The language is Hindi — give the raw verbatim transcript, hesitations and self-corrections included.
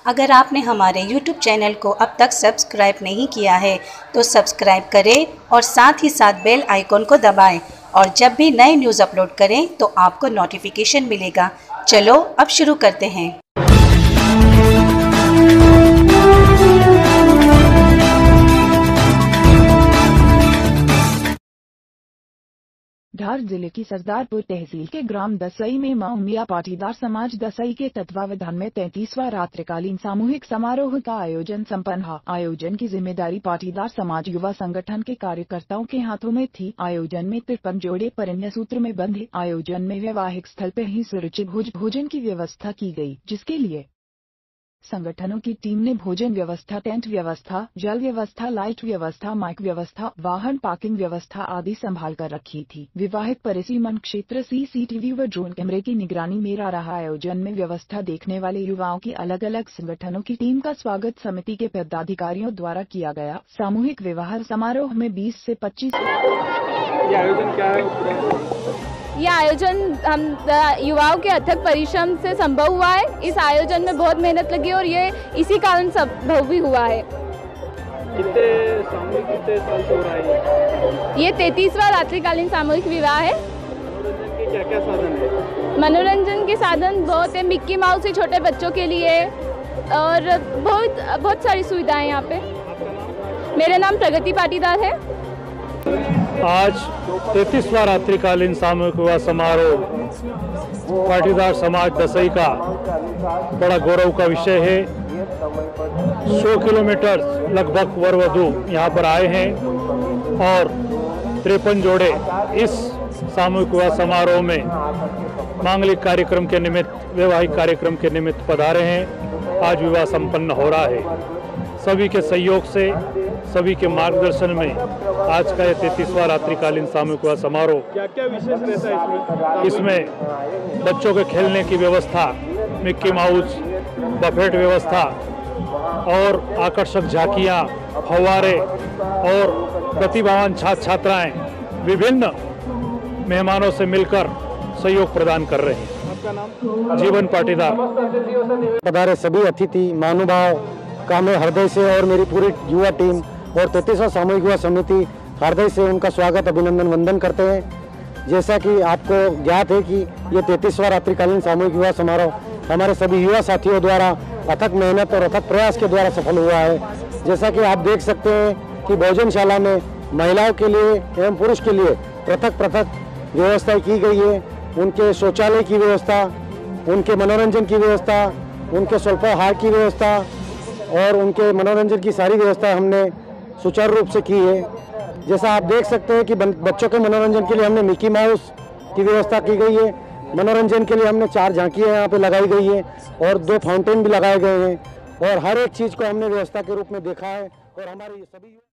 अगर आपने हमारे यूट्यूब चैनल को अब तक सब्सक्राइब नहीं किया है तो सब्सक्राइब करें और साथ ही साथ बेल आइकॉन को दबाएं और जब भी नए न्यूज़ अपलोड करें तो आपको नोटिफिकेशन मिलेगा। चलो अब शुरू करते हैं। धार जिले की सरदारपुर तहसील के ग्राम दसई में मां उमिया पाटीदार समाज दसई के तत्वावधान में तैंतीसवां रात्रिकालीन सामूहिक समारोह का आयोजन संपन्न हुआ। आयोजन की जिम्मेदारी पाटीदार समाज युवा संगठन के कार्यकर्ताओं के हाथों में थी। आयोजन में तिरपन जोड़े परिण्य सूत्र में बंधे। आयोजन में वैवाहिक स्थल पर ही सुरुचित भोज भोजन की व्यवस्था की गई, जिसके लिए संगठनों की टीम ने भोजन व्यवस्था, टेंट व्यवस्था, जल व्यवस्था, लाइट व्यवस्था, माइक व्यवस्था, वाहन पार्किंग व्यवस्था आदि संभाल कर रखी थी। विवाहित परिसीमन क्षेत्र सीसीटीवी व ड्रोन कैमरे की निगरानी में रहा। आयोजन में व्यवस्था देखने वाले युवाओं की अलग अलग संगठनों की टीम का स्वागत समिति के पदाधिकारियों द्वारा किया गया। सामूहिक विवाह समारोह में बीस से पच्चीस आयोजन क्या है? यह आयोजन हम युवाओं के अथक परिश्रम से संभव हुआ है। इस आयोजन में बहुत मेहनत लगी और ये इसी कारण संभव भी हुआ है। कितने सामूहिक कितने साल से हो रहा है? ये तैंतीसवां रात्रिकालीन सामूहिक विवाह है। मनोरंजन के क्या क्या साधन है? मनोरंजन के साधन बहुत है। मिक्की माउस से छोटे बच्चों के लिए और बहुत बहुत सारी सुविधाएं यहाँ पे। मेरा नाम प्रगति पाटीदार है। आज तैंतीसवां रात्रिकालीन सामूहिक विवाह समारोह पाटीदार समाज दसई का बड़ा गौरव का विषय है। सौ किलोमीटर लगभग वर वधू यहाँ पर आए हैं और तिरपन जोड़े इस सामूहिक विवाह समारोह में मांगलिक कार्यक्रम के निमित्त, वैवाहिक कार्यक्रम के निमित्त पधारे हैं। आज विवाह संपन्न हो रहा है। सभी के सहयोग से, सभी के मार्गदर्शन में आज का यह तैंतीसवां रात्रिकालीन सामूहिक विवाह समारोह। क्या क्या विशेष रहता है इसमें? इसमें बच्चों के खेलने की व्यवस्था, मिक्की माउस, बफेट व्यवस्था और आकर्षक झांकियां, फव्वारे और प्रतिभावान छात्र छात्राएं विभिन्न मेहमानों से मिलकर सहयोग प्रदान कर रहे हैं। आपका नाम? जीवन पाटीदार। पधारे सभी अतिथि महानुभाव का मैं हृदय से और मेरी पूरी युवा टीम और तैंतीसवां सामूहिक विवाह समिति हृदय से उनका स्वागत, अभिनंदन, वंदन करते हैं। जैसा कि आपको ज्ञात है कि ये तैंतीसवां रात्रिकालीन सामूहिक विवाह समारोह हमारे सभी युवा साथियों द्वारा अथक मेहनत और अथक प्रयास के द्वारा सफल हुआ है। जैसा कि आप देख सकते हैं कि भोजनशाला में महिलाओं के लिए एवं पुरुष के लिए पृथक पृथक व्यवस्था की गई है। उनके शौचालय की व्यवस्था, उनके मनोरंजन की व्यवस्था, उनके स्वल्पाहार की व्यवस्था और उनके मनोरंजन की सारी व्यवस्था हमने सुचारू रूप से की है। जैसा आप देख सकते हैं कि बच्चों के मनोरंजन के लिए हमने मिकी माउस की व्यवस्था की गई है। मनोरंजन के लिए हमने चार झांकियाँ यहाँ पे लगाई गई है और दो फाउंटेन भी लगाए गए हैं और हर एक चीज़ को हमने व्यवस्था के रूप में देखा है और हमारे सभी